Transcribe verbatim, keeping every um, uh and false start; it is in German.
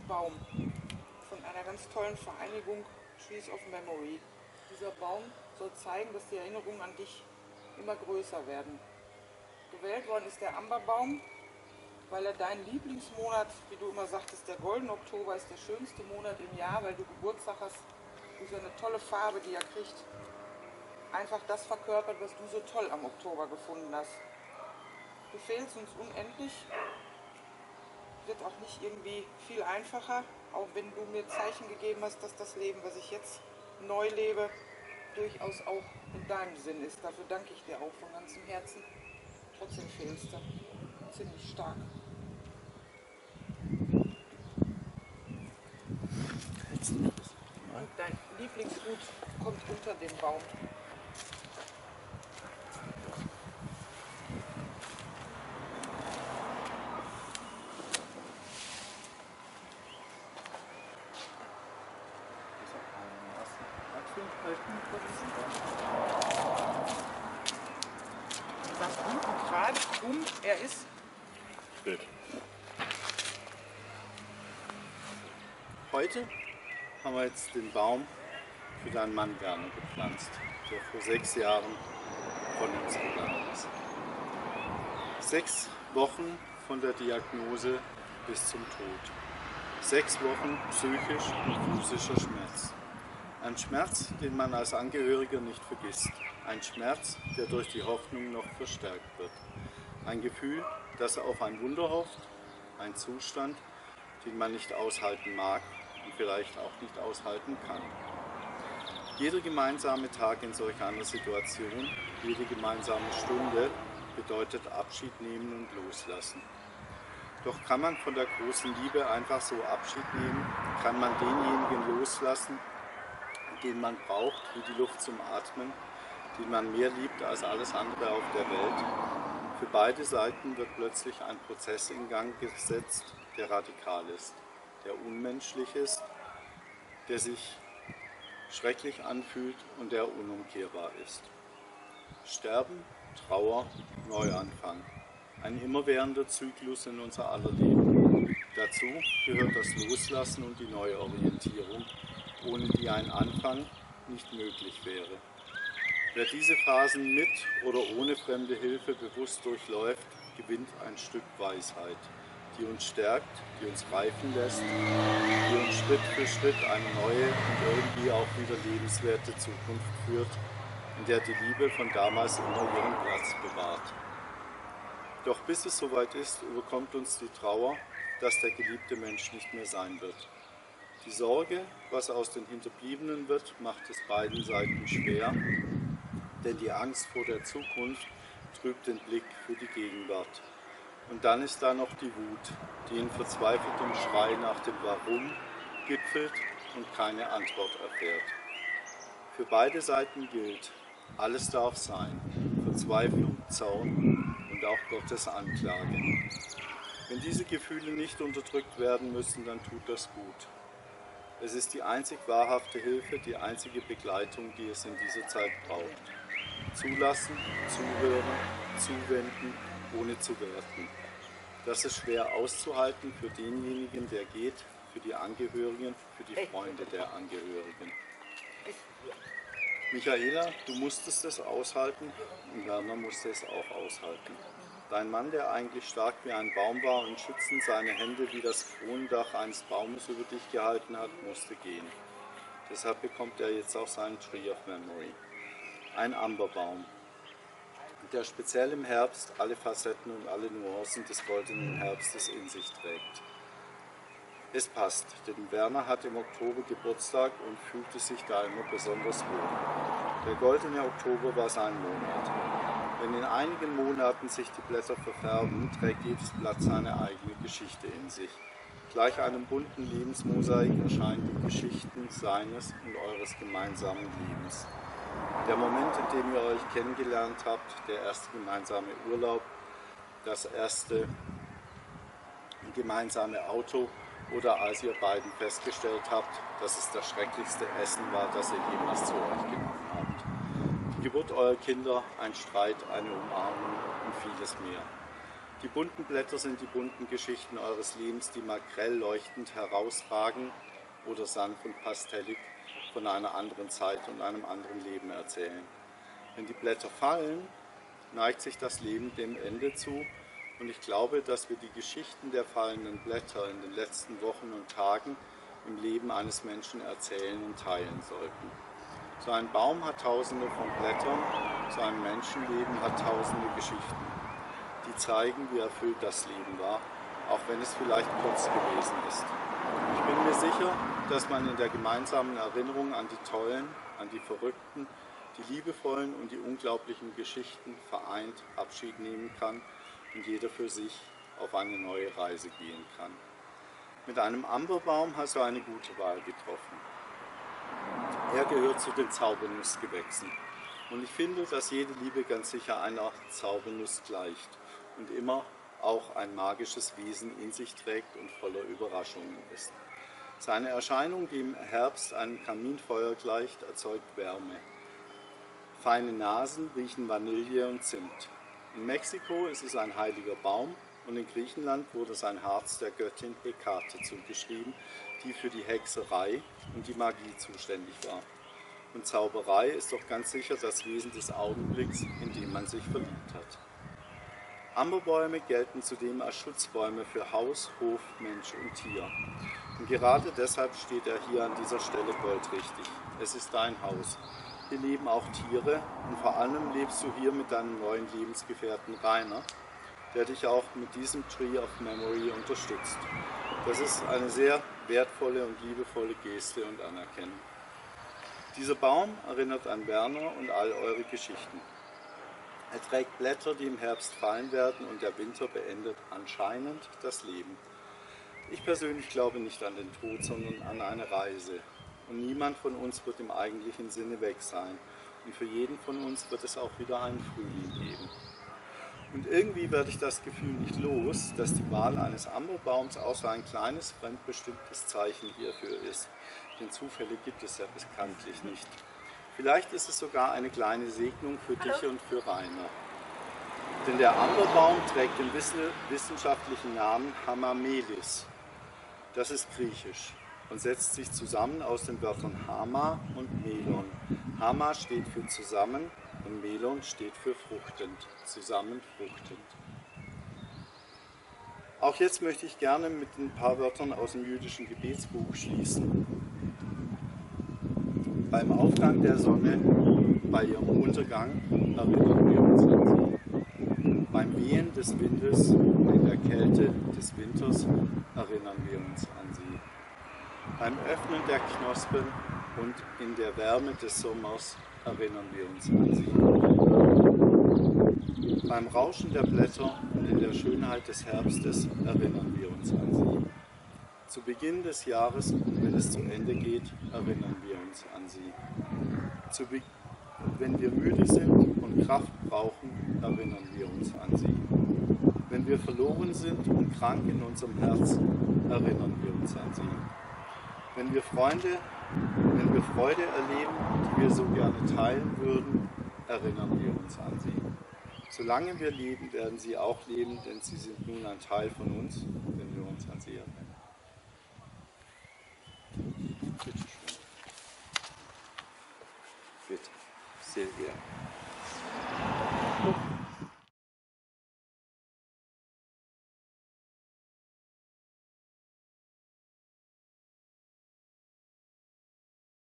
Baum von einer ganz tollen Vereinigung Trees of Memory. Dieser Baum soll zeigen, dass die Erinnerungen an dich immer größer werden. Gewählt worden ist der Amberbaum, weil er deinen Lieblingsmonat, wie du immer sagtest, der goldene Oktober ist der schönste Monat im Jahr, weil du Geburtstag hast, durch seine tolle Farbe, die er kriegt, einfach das verkörpert, was du so toll am Oktober gefunden hast. Du fehlst uns unendlich, wird auch nicht irgendwie viel einfacher, auch wenn du mir Zeichen gegeben hast, dass das Leben, was ich jetzt neu lebe, durchaus auch in deinem Sinn ist. Dafür danke ich dir auch von ganzem Herzen. Trotzdem fehlst du ziemlich stark. Und dein Lieblingshut kommt unter dem Baum. Das unten gerade um, er ist Bild. Heute haben wir jetzt den Baum für deinen Mann Werner gepflanzt, der vor sechs Jahren von uns gegangen ist. Sechs Wochen von der Diagnose bis zum Tod. Sechs Wochen psychisch und physischer Schmerz. Ein Schmerz, den man als Angehöriger nicht vergisst. Ein Schmerz, der durch die Hoffnung noch verstärkt wird. Ein Gefühl, das auf ein Wunder hofft. Ein Zustand, den man nicht aushalten mag und vielleicht auch nicht aushalten kann. Jeder gemeinsame Tag in solch einer Situation, jede gemeinsame Stunde bedeutet Abschied nehmen und loslassen. Doch kann man von der großen Liebe einfach so Abschied nehmen? Kann man denjenigen loslassen, den man braucht, wie die Luft zum Atmen, den man mehr liebt als alles andere auf der Welt? Für beide Seiten wird plötzlich ein Prozess in Gang gesetzt, der radikal ist, der unmenschlich ist, der sich schrecklich anfühlt und der unumkehrbar ist. Sterben, Trauer, Neuanfang. Ein immerwährender Zyklus in unser aller Leben. Dazu gehört das Loslassen und die Neuorientierung, ohne die ein Anfang nicht möglich wäre. Wer diese Phasen mit oder ohne fremde Hilfe bewusst durchläuft, gewinnt ein Stück Weisheit, die uns stärkt, die uns reifen lässt, die uns Schritt für Schritt eine neue und irgendwie auch wieder lebenswerte Zukunft führt, in der die Liebe von damals immer ihren Platz bewahrt. Doch bis es soweit ist, überkommt uns die Trauer, dass der geliebte Mensch nicht mehr sein wird. Die Sorge, was aus den Hinterbliebenen wird, macht es beiden Seiten schwer, denn die Angst vor der Zukunft trübt den Blick für die Gegenwart. Und dann ist da noch die Wut, die in verzweifeltem Schrei nach dem Warum gipfelt und keine Antwort erfährt. Für beide Seiten gilt, alles darf sein, Verzweiflung, Zorn und auch Gottes Anklage. Wenn diese Gefühle nicht unterdrückt werden müssen, dann tut das gut. Es ist die einzig wahrhafte Hilfe, die einzige Begleitung, die es in dieser Zeit braucht. Zulassen, zuhören, zuwenden, ohne zu werten. Das ist schwer auszuhalten für denjenigen, der geht, für die Angehörigen, für die Freunde der Angehörigen. Michaela, du musstest es aushalten und Werner musste es auch aushalten. Dein Mann, der eigentlich stark wie ein Baum war und schützend seine Hände wie das Kronendach eines Baumes über dich gehalten hat, musste gehen. Deshalb bekommt er jetzt auch seinen Tree of Memory. Ein Amberbaum, der speziell im Herbst alle Facetten und alle Nuancen des goldenen Herbstes in sich trägt. Es passt, denn Werner hat im Oktober Geburtstag und fühlte sich da immer besonders wohl. Der goldene Oktober war sein Monat. Wenn in einigen Monaten sich die Blätter verfärben, trägt jedes Blatt seine eigene Geschichte in sich. Gleich einem bunten Lebensmosaik erscheinen die Geschichten seines und eures gemeinsamen Lebens. Der Moment, in dem ihr euch kennengelernt habt, der erste gemeinsame Urlaub, das erste gemeinsame Auto oder als ihr beiden festgestellt habt, dass es das schrecklichste Essen war, das ihr jemals zu euch genommen habt. Die Geburt eurer Kinder, ein Streit, eine Umarmung und vieles mehr. Die bunten Blätter sind die bunten Geschichten eures Lebens, die mal grell leuchtend herausragen oder sanft und pastellig von einer anderen Zeit und einem anderen Leben erzählen. Wenn die Blätter fallen, neigt sich das Leben dem Ende zu, und ich glaube, dass wir die Geschichten der fallenden Blätter in den letzten Wochen und Tagen im Leben eines Menschen erzählen und teilen sollten. So ein Baum hat tausende von Blättern, so ein Menschenleben hat tausende Geschichten, die zeigen, wie erfüllt das Leben war, auch wenn es vielleicht kurz gewesen ist. Ich bin mir sicher, dass man in der gemeinsamen Erinnerung an die tollen, an die verrückten, die liebevollen und die unglaublichen Geschichten vereint Abschied nehmen kann und jeder für sich auf eine neue Reise gehen kann. Mit einem Amberbaum hast du eine gute Wahl getroffen. Er gehört zu den Zaubernussgewächsen. Und ich finde, dass jede Liebe ganz sicher einer Zaubernuss gleicht und immer auch ein magisches Wesen in sich trägt und voller Überraschungen ist. Seine Erscheinung, die im Herbst einem Kaminfeuer gleicht, erzeugt Wärme. Feine Nasen riechen Vanille und Zimt. In Mexiko ist es ein heiliger Baum und in Griechenland wurde sein Harz der Göttin Hekate zugeschrieben, die für die Hexerei und die Magie zuständig war. Und Zauberei ist doch ganz sicher das Wesen des Augenblicks, in dem man sich verliebt hat. Amberbäume gelten zudem als Schutzbäume für Haus, Hof, Mensch und Tier. Und gerade deshalb steht er hier an dieser Stelle goldrichtig. Es ist dein Haus. Hier leben auch Tiere und vor allem lebst du hier mit deinem neuen Lebensgefährten Rainer, der dich auch mit diesem Tree of Memory unterstützt. Das ist eine sehr wertvolle und liebevolle Geste und Anerkennung. Dieser Baum erinnert an Werner und all eure Geschichten. Er trägt Blätter, die im Herbst fallen werden, und der Winter beendet anscheinend das Leben. Ich persönlich glaube nicht an den Tod, sondern an eine Reise. Und niemand von uns wird im eigentlichen Sinne weg sein. Und für jeden von uns wird es auch wieder einen Frühling geben. Und irgendwie werde ich das Gefühl nicht los, dass die Wahl eines Amberbaums auch so ein kleines, fremdbestimmtes Zeichen hierfür ist. Denn Zufälle gibt es ja bekanntlich nicht. Vielleicht ist es sogar eine kleine Segnung für dich und für Rainer. Denn der Amberbaum trägt den wissenschaftlichen Namen Hamamelis. Das ist griechisch und setzt sich zusammen aus den Wörtern Hama und Melon. Hama steht für zusammen und Melon steht für fruchtend, zusammen fruchtend. Auch jetzt möchte ich gerne mit ein paar Wörtern aus dem jüdischen Gebetsbuch schließen. Beim Aufgang der Sonne, bei ihrem Untergang erinnern wir uns an sie. Beim Wehen des Windes und in der Kälte des Winters erinnern wir uns an sie. Beim Öffnen der Knospen und in der Wärme des Sommers erinnern wir uns an sie. Beim Rauschen der Blätter und in der Schönheit des Herbstes erinnern wir uns an sie. Zu Beginn des Jahres und wenn es zu Ende geht, erinnern wir uns an sie. Zu Be- wenn wir müde sind und Kraft brauchen, erinnern wir uns an sie. Wenn wir verloren sind und krank in unserem Herz, erinnern wir uns an sie. Wenn wir Freunde, wenn wir Freude erleben, die wir so gerne teilen würden, erinnern wir uns an sie. Solange wir leben, werden sie auch leben, denn sie sind nun ein Teil von uns, wenn wir uns an sie erinnern.